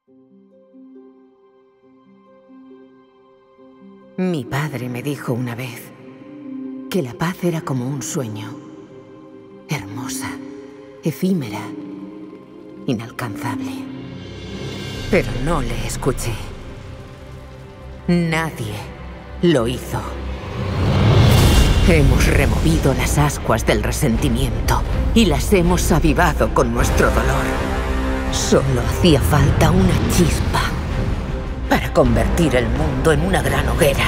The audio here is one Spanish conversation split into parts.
Mi padre me dijo una vez que la paz era como un sueño, hermosa, efímera, inalcanzable. Pero no le escuché. Nadie lo hizo. Hemos removido las ascuas del resentimiento y las hemos avivado con nuestro dolor. Solo hacía falta una chispa para convertir el mundo en una gran hoguera.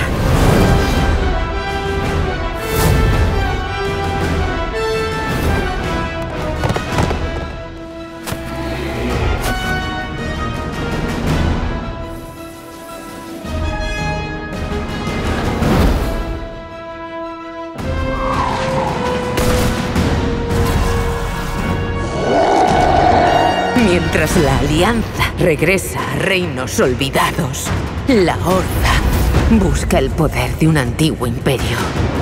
Mientras la Alianza regresa a reinos olvidados, la Horda busca el poder de un antiguo imperio.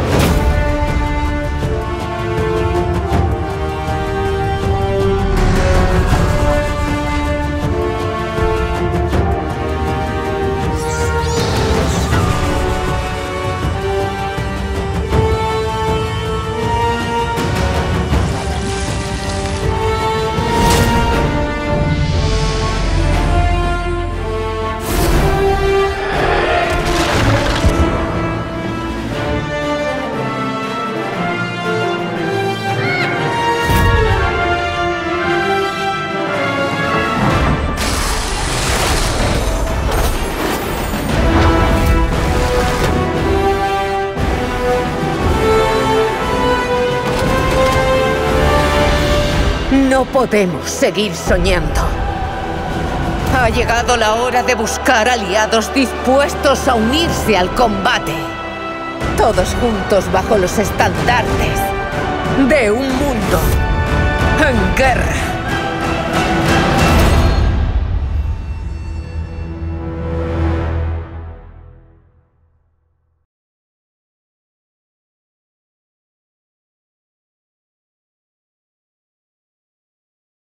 No podemos seguir soñando. Ha llegado la hora de buscar aliados dispuestos a unirse al combate. Todos juntos bajo los estandartes de un mundo en guerra.